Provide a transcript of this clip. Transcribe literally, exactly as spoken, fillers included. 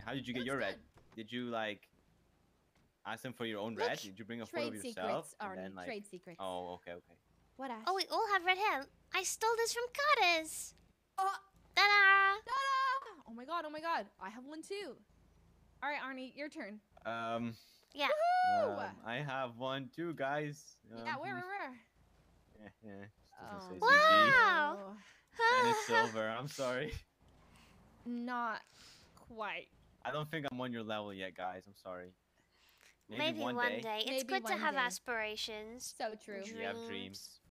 How did you get Looks your red? good. Did you like ask them for your own Look, red? Did you bring a photo Trade of yourself? secrets, And Arnie. then, like... Trade secrets. Oh, okay, okay. What, Ash? Oh, we all have red hair. I stole this from Goddess. Oh, Ta-da! ta-da! Oh my god, oh my god. I have one too. All right, Arnie, your turn. Um, Yeah. Woohoo! um, I have one too, guys. Um, yeah, where, where, where? Yeah, yeah. Just Oh, doesn't say Wow. no. Z B. And it's silver. I'm sorry. Not quite. I don't think I'm on your level yet, guys. I'm sorry. Maybe, Maybe one, one day. day. It's Maybe good to one have day. aspirations. So true. You have dreams.